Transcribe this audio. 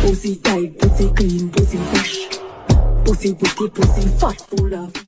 Pussy tight, pussy clean, pussy fresh. Pussy wicked, pussy fat, full of